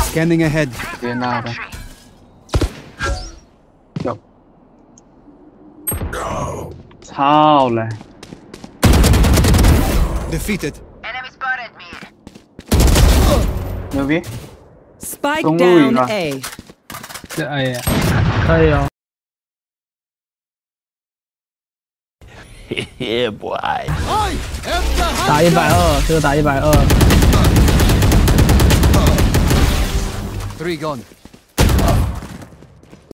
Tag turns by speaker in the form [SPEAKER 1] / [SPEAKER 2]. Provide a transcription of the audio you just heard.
[SPEAKER 1] Scanning ahead.
[SPEAKER 2] 别拿的。有。操嘞
[SPEAKER 1] Defeated.
[SPEAKER 3] Enemy spotted me.
[SPEAKER 2] 牛逼！
[SPEAKER 4] Spike
[SPEAKER 2] 中路一
[SPEAKER 4] down
[SPEAKER 2] 个。
[SPEAKER 4] A.
[SPEAKER 5] 这哎呀，可以哦。
[SPEAKER 6] Yeah, boy.
[SPEAKER 5] 打120，这个打120。
[SPEAKER 1] 3 gone.